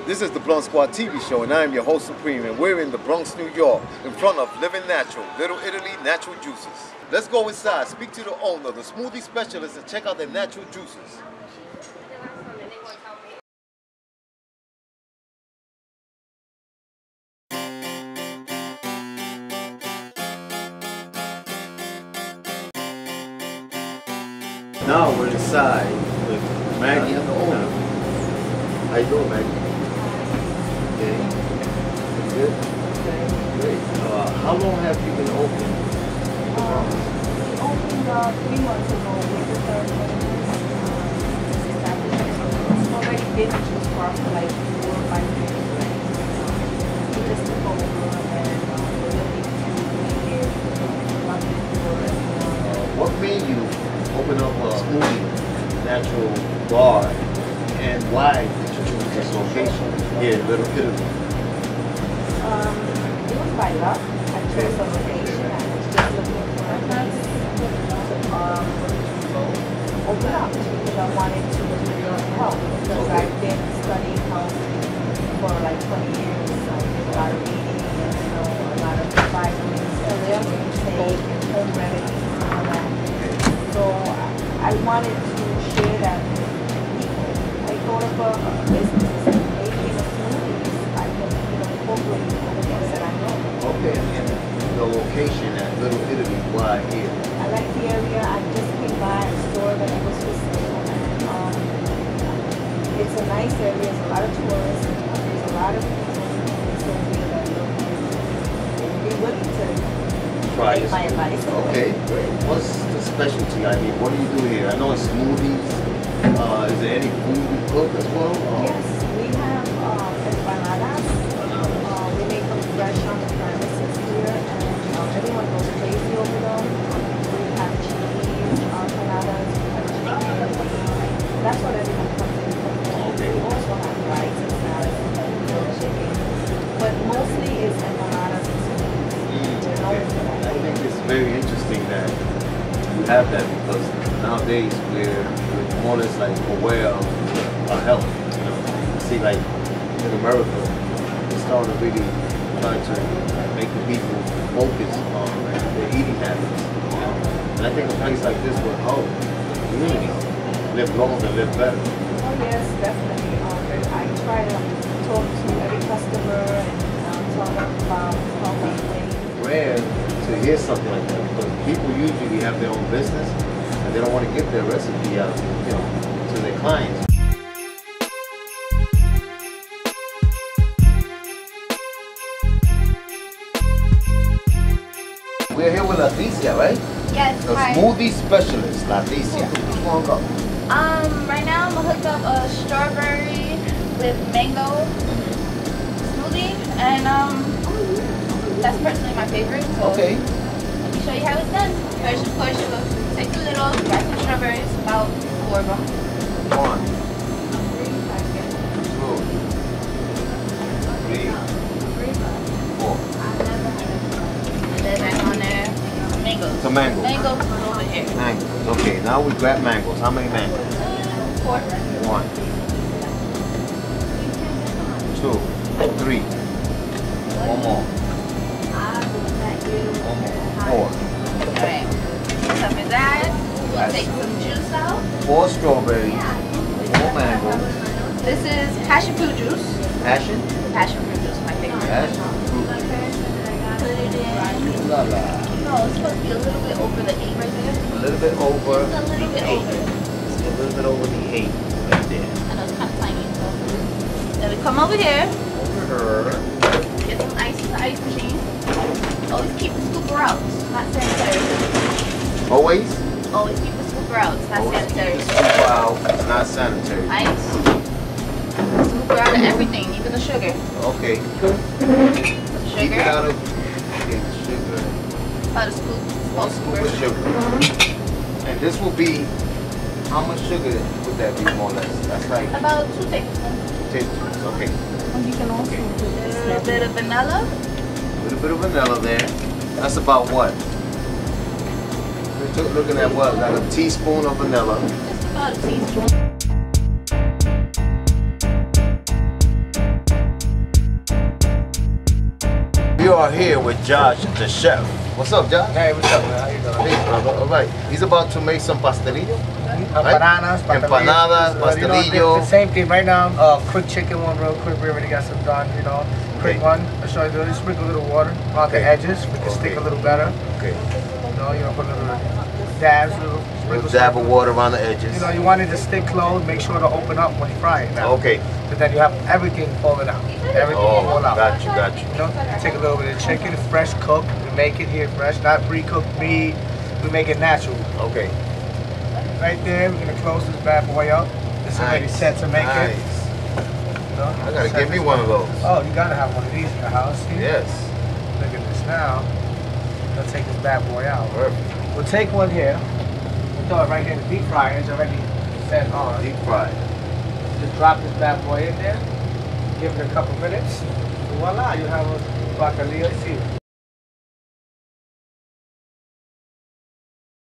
This is the Blunt Squad TV show, and I am your host Supreme, and we're in the Bronx, New York, in front of Living Natural, Little Italy Natural Juices. Let's go inside, speak to the owner, the smoothie specialist, and check out their natural juices. Now we're inside with Maggie. How you doing, Maggie? Okay. Good? Great. How long have you been open? We opened 3 months ago with the third one. It's already been a juice bar for like 4 or 5 years. We just took over and we're looking to make it What made you open up a smoothie natural bar, and why did you choose this location here in Little Italy? It was by luck. I chose a location. I was just looking for a place to open up because I wanted to help, because I've been studying health for like 20 years. So I did a lot of reading and a lot of vitamins, home remedies, and all that. So I wanted to share that with people. I thought of a business, maybe in a smoothies, I can incorporate all the things that I know. Okay, and the location at Little Italy, why here? I like the area. I just came by a store that I was for sale. It's a nice area. There's a lot of tourists. There's a lot of people in this area that would be willing to Try take my advice. Okay, great. What's the specialty? I mean, what do you do here? I know it's smoothies. Is there any food you cook as well? Yes, we have empanadas. We make them fresh on the premises here, and everyone goes crazy over them. We have cheese, empanadas, we have chicken. That's what everyone comes in for. Okay. We also have rice and salads and grilled chicken. But mostly it's empanadas and smoothies. Okay. I think it's very interesting that you have that, because nowadays we're more or less like aware of our health. You know, see, like in America, they're starting to really try to make the people focus on their eating habits. You know? And I think a place like this will help the community live longer, live better. Oh yes, definitely. I try to talk to every customer and tell them about healthy ways. Rare to hear something like that, because people usually have their own business and they don't want to give their recipe out, you know, to their clients. We're here with Leticia, right? Yes, The hi. smoothie specialist, Leticia. What's going on? Right now I'm gonna hook up a strawberry with mango smoothie, and that's personally my favorite. So Okay. let me show you how it's done. First, of course, you will take the little, grab some strawberries, about 4 of them. 1, 2, 3, 4. And then back on there, mangoes. Some mango. Mangoes over here. Mangoes. Okay, now we grab mangoes. How many mangoes? 4. 1, 2, 3. One more. One more. 4. Alright. Stuff is that. We'll take some juice out. 4 strawberries. 4 mangoes. This is passion fruit juice. Passion? Passion fruit juice, my favorite. Passion fruit. Put it in. La la. No, it's supposed to be a little bit over the 8 right there. A little bit over. Just a little bit the 8. over. A little bit over the 8 right there. I know it's kind of tiny. So. Then we come over here. Over her. Get some ice in the ice machine. Always keep the scooper out. It's not sanitary. Always? Always keep the scooper out. It's not Always keep sanitary. the scoop out. It's not sanitary. Ice. Scooper out of everything, even the sugar. Okay. Keep Sugar. it out of the sugar. About a scoop. One scoop of sugar. And this will be, how much sugar would that be more or less? That's like About 2 tablespoons. 2 tablespoons. Okay. And you can also put A little bit of vanilla. A little bit of vanilla there. That's about what? We're looking at what? Like a teaspoon of vanilla. Just about a teaspoon. We are here with Josh, the chef. What's up, Josh? Hey, what's up, man? How you doing? Hey, brother. All right. He's about to make some pastelillo. Empanadas, Empanadas, pastelillo. The same thing right now. Quick chicken one, real quick. We already got some done, you know. Quick one. I'll show you. Just sprinkle a little water around the edges. We can stick a little better. Okay. You know, put a little dabs, little Dab of water around the edges. You know, you want it to stick closed. Make sure to open up when you fry it. Now. Okay. But then you have everything falling out. Everything fall out. Got you. You know, take a little bit of chicken, fresh cooked. We make it here fresh, not pre-cooked meat. We make it natural. Okay. Right there, we're gonna close this bad boy up. It's already set to make it. You know, I gotta give me one of those. Oh, you gotta have one of these in your house. See? Yes. Look at this now. We'll take this bad boy out. Perfect. We'll take one here. We'll throw it right here in the deep fryer. It's already set on. Deep fried. Just drop this bad boy in there. Give it a couple minutes. And voila, you have a bacalhau. See.